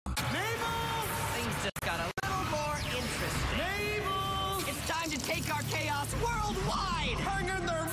Mabel! Things just got a little more interesting. Mabel! It's time to take our chaos worldwide! Hang in there,